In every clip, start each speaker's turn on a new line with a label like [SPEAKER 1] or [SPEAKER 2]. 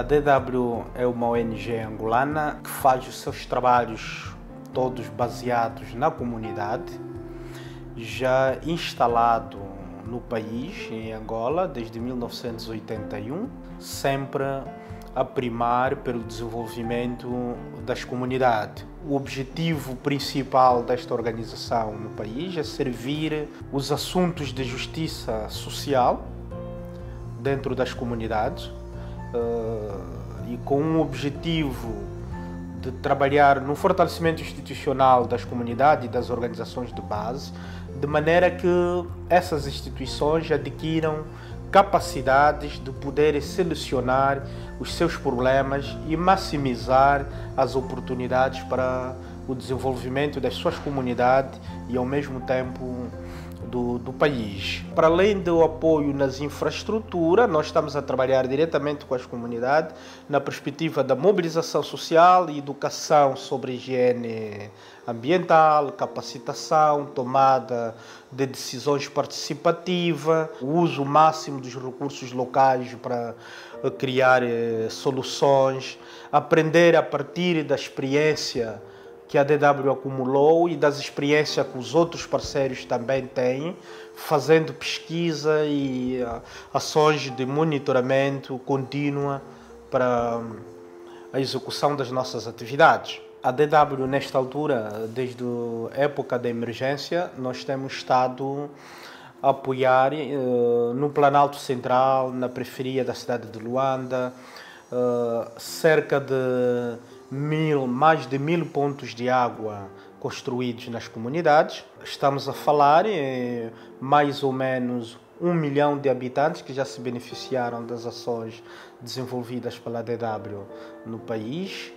[SPEAKER 1] A DW é uma ONG angolana que faz os seus trabalhos todos baseados na comunidade, já instalado no país, em Angola, desde 1981, sempre a primar pelo desenvolvimento das comunidades. O objetivo principal desta organização no país é servir os assuntos de justiça social dentro das comunidades, e com um objetivo de trabalhar no fortalecimento institucional das comunidades e das organizações de base, de maneira que essas instituições adquiram capacidades de poderem selecionar os seus problemas e maximizar as oportunidades para o desenvolvimento das suas comunidades e, ao mesmo tempo, do país. Para além do apoio nas infraestruturas, nós estamos a trabalhar diretamente com as comunidades na perspectiva da mobilização social e educação sobre higiene ambiental, capacitação, tomada de decisões participativas, o uso máximo dos recursos locais para criar soluções, aprender a partir da experiência que a DW acumulou e das experiências que os outros parceiros também têm, fazendo pesquisa e ações de monitoramento contínua para a execução das nossas atividades. A DW, nesta altura, desde a época da emergência, nós temos estado a apoiar no Planalto Central, na periferia da cidade de Luanda, cerca de mais de 1000 pontos de água construídos nas comunidades. Estamos a falar em mais ou menos 1 milhão de habitantes que já se beneficiaram das ações desenvolvidas pela DW no país.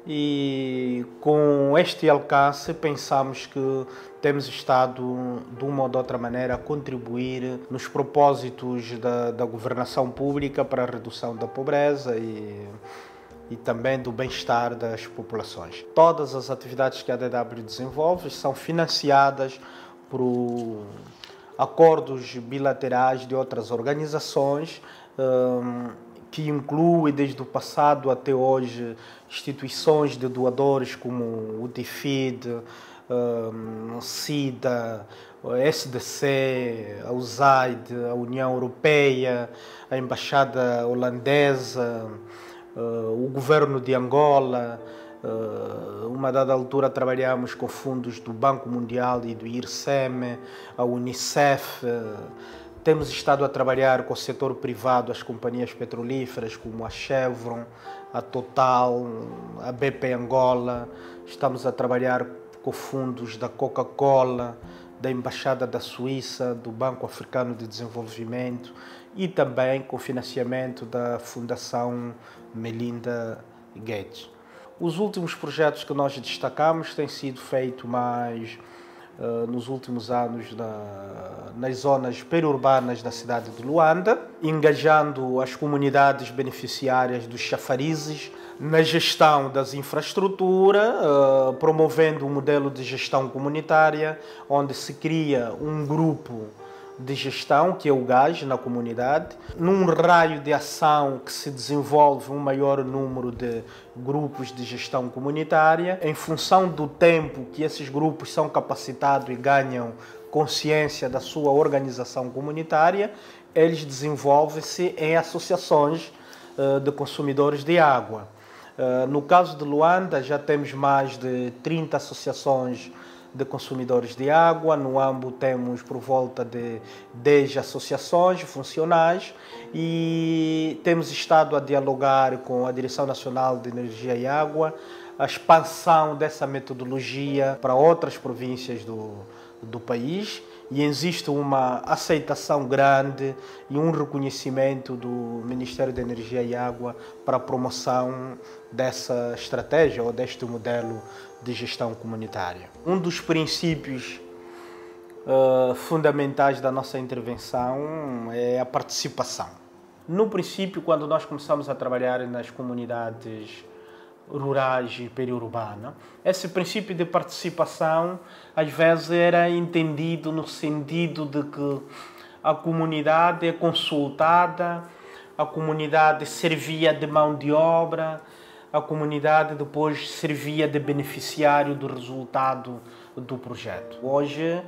[SPEAKER 1] E com este alcance pensamos que temos estado, de uma ou de outra maneira, a contribuir nos propósitos da governação pública para a redução da pobreza e também do bem-estar das populações. Todas as atividades que a DW desenvolve são financiadas por acordos bilaterais de outras organizações, que inclui desde o passado até hoje instituições de doadores como o DFID, SIDA, a SDC, a USAID, a União Europeia, a Embaixada Holandesa, o governo de Angola. Uma dada altura trabalhamos com fundos do Banco Mundial e do IRSEM, a Unicef. Temos estado a trabalhar com o setor privado, as companhias petrolíferas como a Chevron, a Total, a BP Angola. Estamos a trabalhar com fundos da Coca-Cola, da Embaixada da Suíça, do Banco Africano de Desenvolvimento e também com financiamento da Fundação Melinda Gates. Os últimos projetos que nós destacamos têm sido feitos mais nos últimos anos nas zonas periurbanas da cidade de Luanda, engajando as comunidades beneficiárias dos chafarizes na gestão das infraestruturas, promovendo um modelo de gestão comunitária, onde se cria um grupo de gestão, que é o GAS, na comunidade, num raio de ação que se desenvolve um maior número de grupos de gestão comunitária, em função do tempo que esses grupos são capacitados e ganham consciência da sua organização comunitária, eles desenvolvem-se em associações de consumidores de água. No caso de Luanda, já temos mais de 30 associações de consumidores de água. No AMBO temos por volta de 10 associações funcionais e temos estado a dialogar com a Direção Nacional de Energia e Água a expansão dessa metodologia para outras províncias do país, e existe uma aceitação grande e um reconhecimento do Ministério da Energia e Água para a promoção dessa estratégia ou deste modelo de gestão comunitária. Um dos princípios fundamentais da nossa intervenção é a participação. No princípio, quando nós começamos a trabalhar nas comunidades rurais e periurbanas, esse princípio de participação às vezes era entendido no sentido de que a comunidade é consultada a comunidade servia de mão de obra, a comunidade depois servia de beneficiário do resultado do projeto. Hoje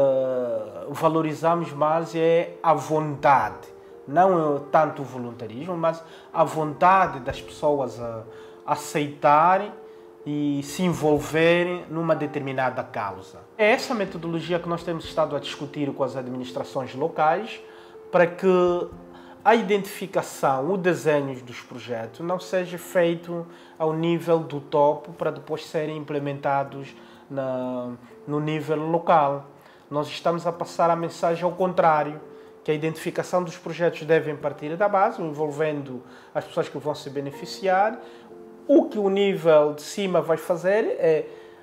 [SPEAKER 1] valorizamos mais a vontade, não tanto o voluntarismo, mas a vontade das pessoas a aceitarem e se envolverem numa determinada causa. É essa metodologia que nós temos estado a discutir com as administrações locais para que a identificação, o desenho dos projetos não seja feito ao nível do topo para depois serem implementados no nível local. Nós estamos a passar a mensagem ao contrário, que a identificação dos projetos devem partir da base, envolvendo as pessoas que vão se beneficiar. O que o nível de cima vai fazer é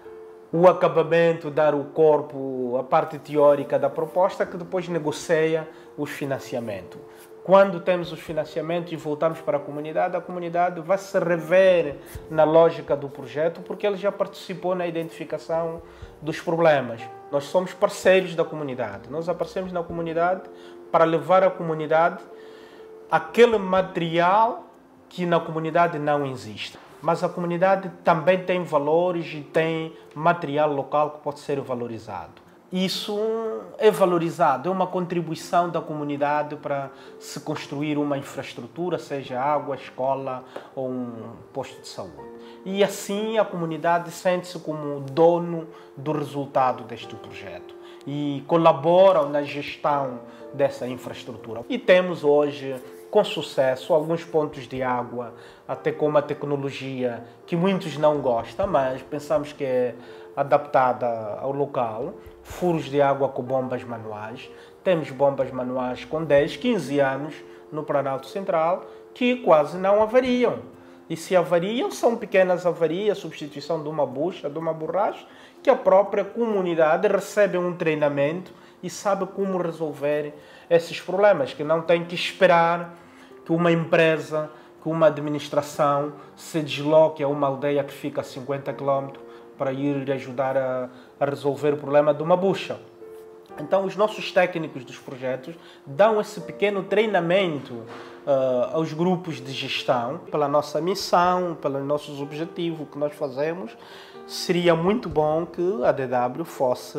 [SPEAKER 1] o acabamento, dar o corpo, a parte teórica da proposta, que depois negocia os financiamentos. Quando temos os financiamentos e voltamos para a comunidade vai se rever na lógica do projeto, porque ele já participou na identificação dos problemas. Nós somos parceiros da comunidade, nós aparecemos na comunidade para levar à comunidade aquele material que na comunidade não existe. Mas a comunidade também tem valores e tem material local que pode ser valorizado. Isso é valorizado, é uma contribuição da comunidade para se construir uma infraestrutura, seja água, escola ou um posto de saúde. E assim a comunidade sente-se como dono do resultado deste projeto e colaboram na gestão dessa infraestrutura. E temos hoje, com sucesso, alguns pontos de água, até com uma tecnologia que muitos não gostam, mas pensamos que é adaptada ao local. Furos de água com bombas manuais. Temos bombas manuais com 10, 15 anos no Planalto Central que quase não avariam. E se avariam, são pequenas avarias, substituição de uma bucha, de uma borracha, que a própria comunidade recebe um treinamento e sabe como resolver esses problemas, que não tem que esperar que uma empresa, que uma administração se desloque a uma aldeia que fica a 50 km para ir ajudar a resolver o problema de uma bucha. Então, os nossos técnicos dos projetos dão esse pequeno treinamento aos grupos de gestão. Pela nossa missão, pelos nossos objetivos que nós fazemos, seria muito bom que a DW fosse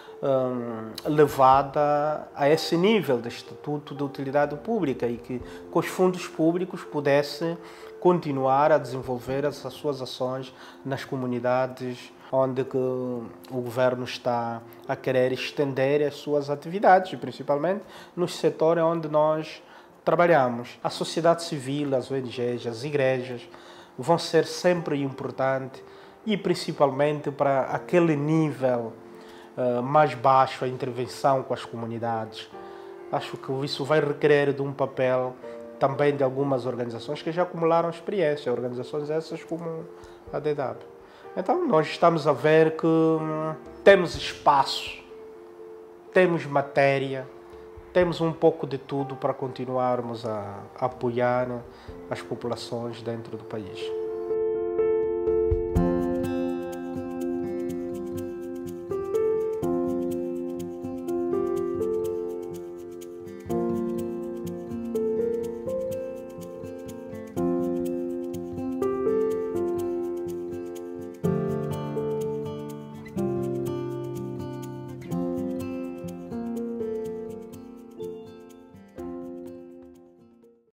[SPEAKER 1] levada a esse nível de Estatuto de Utilidade Pública e que com os fundos públicos pudesse continuar a desenvolver as suas ações nas comunidades onde que o governo está a querer estender as suas atividades, principalmente nos setores onde nós trabalhamos. A sociedade civil, as ONGs, as igrejas vão ser sempre importantes e principalmente para aquele nível mais baixo, a intervenção com as comunidades. Acho que isso vai requerer de um papel também de algumas organizações que já acumularam experiência, organizações essas como a DW. Então nós estamos a ver que temos espaço, temos matéria, temos um pouco de tudo para continuarmos a apoiar as populações dentro do país.